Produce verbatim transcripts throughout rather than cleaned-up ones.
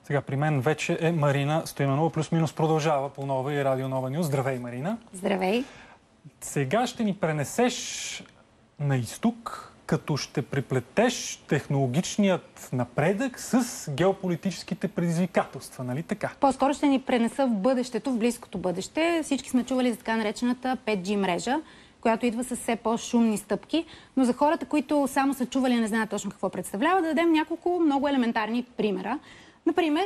Сега при мен вече е Марина Стоименова, плюс-минус продължава по Нова и Радио Нова Нюз. Здравей, Марина! Здравей! Сега ще ни пренесеш на изток, като ще приплетеш технологичният напредък с геополитическите предизвикателства, нали така? По-скоро ще ни пренеса в бъдещето, в близкото бъдеще. Всички сме чували за така наречената пет джи мрежа, която идва с все по-шумни стъпки. Но за хората, които само са чували и не знаят точно какво представлява, да дадем няколко много елементарни примера. Например,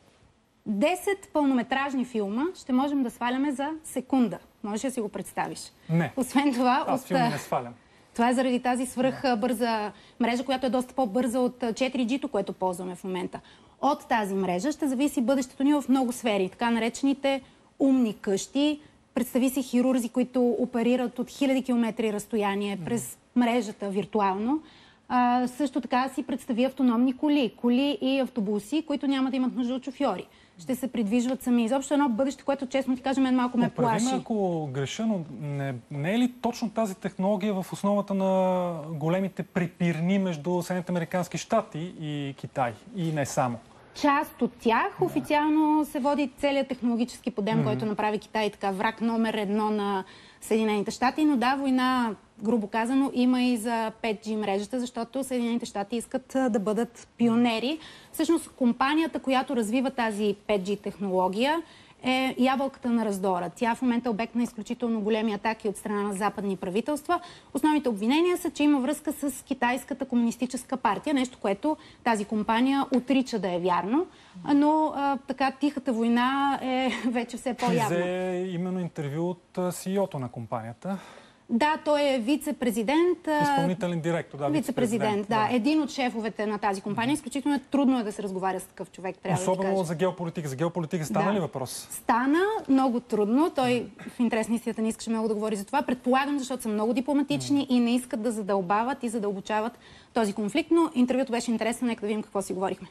десет пълнометражни филма ще можем да сваляме за секунда. Можеш да си го представиш? Не. Освен това, Аз от... филми не свалям. Това е заради тази свръхбърза мрежа, която е доста по-бърза от четири джи-то, което ползваме в момента. От тази мрежа ще зависи бъдещето ни в много сфери. Така наречените умни къщи. Представи си хирурзи, които оперират от хиляди километри разстояние през мрежата виртуално. А, също така си представи автономни коли. Коли и автобуси, които няма да имат нужда от шофьори. Ще се придвижват сами. Изобщо едно бъдеще, което честно ти кажа, мен малко ме плаши. Оправи, ако греша, но не, не е ли точно тази технология в основата на големите препирни между Съединените американски щати и Китай? И не само. Част от тях официално се води целият технологически подем, mm-hmm. който направи Китай, така враг номер едно на Съединените щати, но да, война, грубо казано, има и за пет джи мрежата, защото Съединените щати искат да бъдат пионери. Всъщност, компанията, която развива тази пет джи технология, е ябълката на раздора. Тя в момента е обект на изключително големи атаки от страна на западни правителства. Основните обвинения са, че има връзка с Китайската комунистическа партия, нещо, което тази компания отрича да е вярно, но а, така тихата война е вече все по-явна. Взе именно интервю от си и о-то на компанията. Да, той е вице-президент. Изпълнителен директор, да. Вице-президент, да. да. Един от шефовете на тази компания. Изключително е трудно е да се разговаря с такъв човек, трябва Особено да ти кажа. за геополитика. За геополитика стана да. ли въпрос? Стана много трудно. Той в интерес на истината не искаше много да говори за това. Предполагам, защото са много дипломатични mm. и не искат да задълбават и задълбочават този конфликт. Но интервюто беше интересно. Нека да видим какво си говорихме.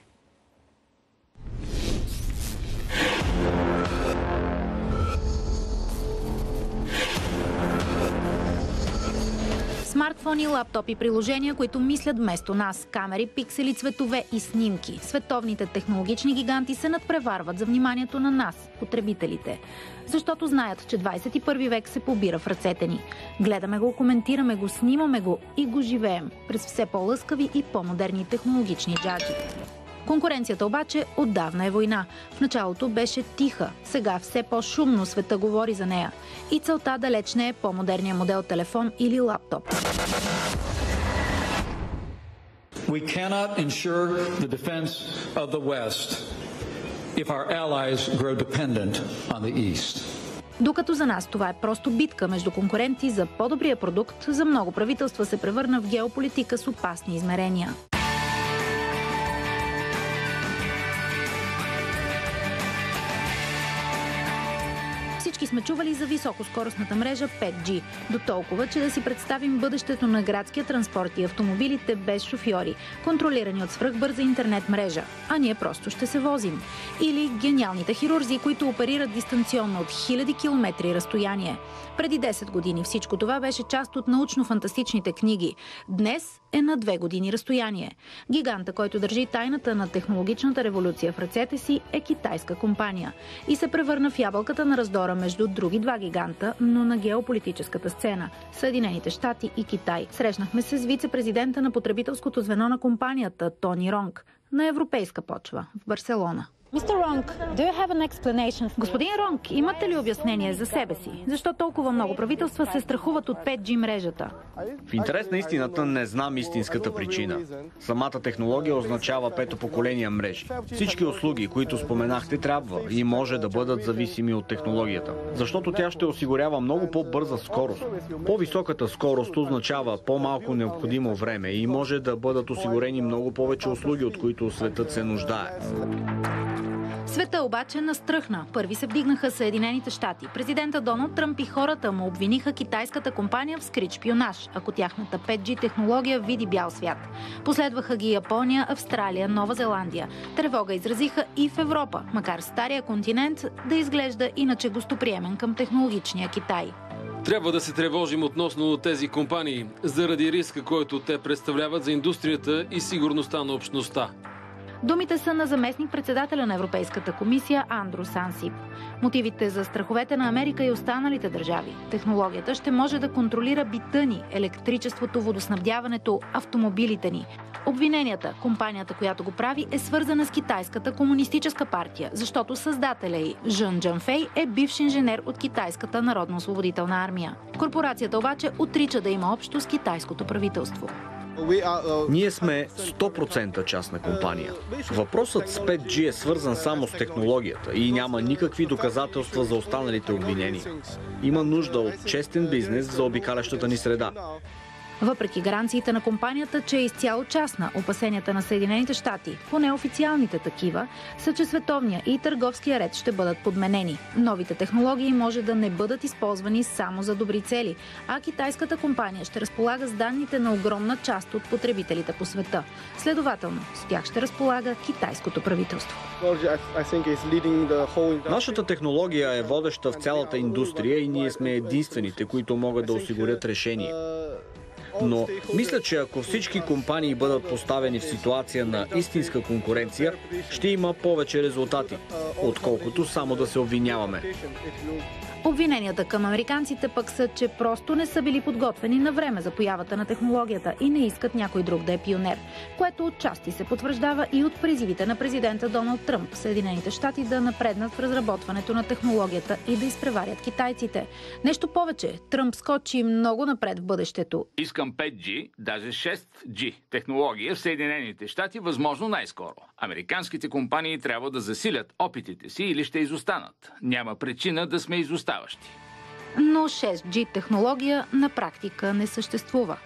Смартфони, лаптопи, приложения, които мислят вместо нас. Камери, пиксели, цветове и снимки. Световните технологични гиганти се надпреварват за вниманието на нас, потребителите. Защото знаят, че двадесет и първи век се побира в ръцете ни. Гледаме го, коментираме го, снимаме го и го живеем през все по-лъскави и по-модерни технологични гаджети. Конкуренцията обаче отдавна е война. В началото беше тиха, сега все по-шумно света говори за нея. И целта далеч не е по-модерния модел телефон или лаптоп. We cannot ensure the defense of the West if our allies grow dependent on the East. Докато за нас това е просто битка между конкуренти за по-добрия продукт, за много правителства се превърна в геополитика с опасни измерения. Всички сме чували за високоскоростната мрежа пет джи. До толкова, че да си представим бъдещето на градския транспорт и автомобилите без шофьори, контролирани от свръхбърза интернет мрежа. А ние просто ще се возим. Или гениалните хирурзи, които оперират дистанционно от хиляди километри разстояние. Преди десет години всичко това беше част от научно-фантастичните книги. Днес е на две години разстояние. Гиганта, който държи тайната на технологичната революция в ръцете си, е китайска компания. И се превърна в ябълката на раздора между други два гиганта, но на геополитическата сцена – Съединените щати и Китай. Срещнахме се с вице-президента на потребителското звено на компанията Тони Ронг на европейска почва в Барселона. Господин Ронг, имате ли обяснение за себе си? Защо толкова много правителства се страхуват от пет джи мрежата? В интерес на истината не знам истинската причина. Самата технология означава пето поколение мрежи. Всички услуги, които споменахте, трябва и може да бъдат зависими от технологията. Защото тя ще осигурява много по-бърза скорост. По-високата скорост означава по-малко необходимо време и може да бъдат осигурени много повече услуги, от които светът се нуждае. Света обаче настръхна. Първи се вдигнаха Съединените щати. Президента Доналд Тръмп и хората му обвиниха китайската компания в скрит шпионаж, ако тяхната пет джи технология види бял свят. Последваха ги Япония, Австралия, Нова Зеландия. Тревога изразиха и в Европа, макар стария континент да изглежда иначе гостоприемен към технологичния Китай. Трябва да се тревожим относно тези компании, заради риска, който те представляват за индустрията и сигурността на общността. Думите са на заместник-председателя на Европейската комисия Андрю Ансип. Мотивите за страховете на Америка и останалите държави. Технологията ще може да контролира бита ни, електричеството, водоснабдяването, автомобилите ни. Обвиненията, компанията, която го прави, е свързана с Китайската комунистическа партия, защото създателя й, Жан Джанфей, е бивш инженер от Китайската народно-освободителна армия. Корпорацията обаче отрича да има общо с китайското правителство. Ние сме сто процента частна компания. Въпросът с пет джи е свързан само с технологията и няма никакви доказателства за останалите обвинения. Има нужда от честен бизнес за обикалящата ни среда. Въпреки гаранциите на компанията, че е изцяло частна, опасенията на Съединените щати, поне официалните такива, са, че световния и търговския ред ще бъдат подменени. Новите технологии може да не бъдат използвани само за добри цели, а китайската компания ще разполага с данните на огромна част от потребителите по света. Следователно, с тях ще разполага китайското правителство. Нашата технология е водеща в цялата индустрия и ние сме единствените, които могат да осигурят решение. Но мисля, че ако всички компании бъдат поставени в ситуация на истинска конкуренция, ще има повече резултати, отколкото само да се обвиняваме. Обвиненията към американците пък са, че просто не са били подготвени на време за появата на технологията и не искат някой друг да е пионер, което отчасти се потвърждава и от призивите на президента Доналд Тръмп в Съединените щати да напреднат в разработването на технологията и да изпреварят китайците. Нещо повече, Тръмп скочи много напред в бъдещето. Искам пет джи, даже шест джи технология в Съединените щати възможно най-скоро. Американските компании трябва да засилят опитите си или ще изостанат. Няма причина да сме изоставащи. Но шест джи технология на практика не съществува.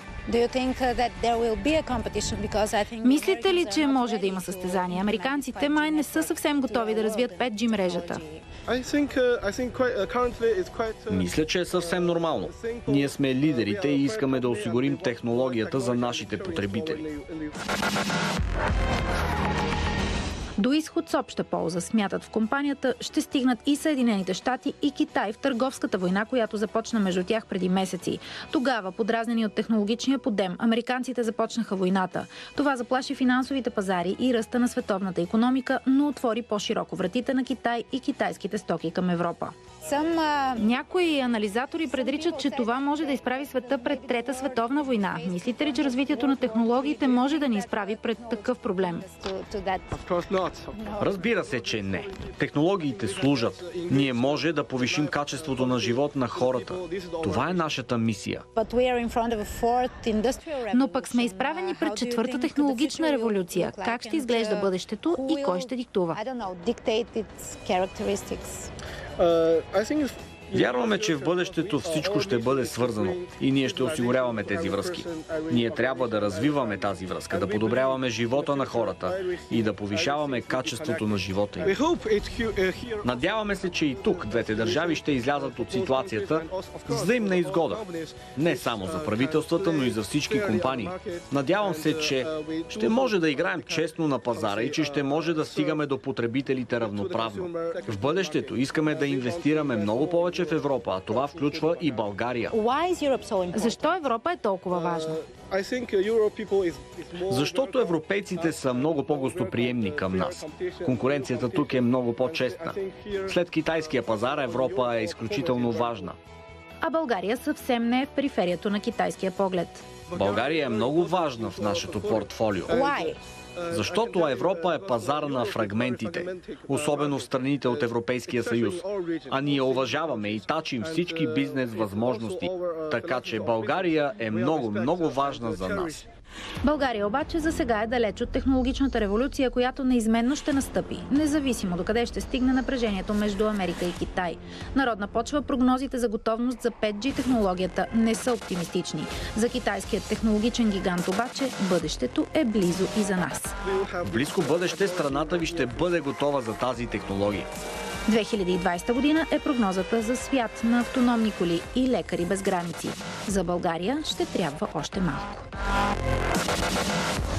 Мислите ли, че може да има състезание? Американците май не са съвсем готови да развият пет джи мрежата. Мисля, че е съвсем нормално. Ние сме лидерите и искаме да осигурим технологията за нашите потребители. До изход с обща полза, смятат в компанията, ще стигнат и Съединените щати и Китай в търговската война, която започна между тях преди месеци. Тогава, подразнени от технологичния подем, американците започнаха войната. Това заплаши финансовите пазари и ръста на световната икономика, но отвори по-широко вратите на Китай и китайските стоки към Европа. Някои анализатори предричат, че това може да изправи света пред Трета световна война. Мислите ли, че развитието на технологиите може да ни изправи пред такъв проблем? Разбира се, че не. Технологиите служат. Ние може да повишим качеството на живот на хората. Това е нашата мисия. Но пък сме изправени пред четвърта технологична революция. Как ще изглежда бъдещето и кой ще диктува? Вярваме, че в бъдещето всичко ще бъде свързано и ние ще осигуряваме тези връзки. Ние трябва да развиваме тази връзка, да подобряваме живота на хората и да повишаваме качеството на живота им. Надяваме се, че и тук двете държави ще излязат от ситуацията с взаимна изгода. Не само за правителствата, но и за всички компании. Надявам се, че ще може да играем честно на пазара и че ще може да стигаме до потребителите равноправно. В бъдещето искаме да инвестираме много повече в Европа, а това включва и България. Защо Европа е толкова важна? Защото европейците са много по-гостоприемни към нас. Конкуренцията тук е много по-честна. След китайския пазар Европа е изключително важна. А България съвсем не е в периферията на китайския поглед. България е много важна в нашето портфолио. Защото Европа е пазара на фрагментите, особено в страните от Европейския съюз. А ние уважаваме и тачим всички бизнес възможности, така че България е много, много важна за нас. България обаче за сега е далеч от технологичната революция, която неизменно ще настъпи, независимо докъде ще стигне напрежението между Америка и Китай. Народна почва прогнозите за готовност за пет джи технологията не са оптимистични. За китайският технологичен гигант обаче бъдещето е близо и за нас. В близко бъдеще страната ви ще бъде готова за тази технология. две хиляди и двадесета година е прогнозата за свят на автономни коли и лекари без граници. За България ще трябва още малко.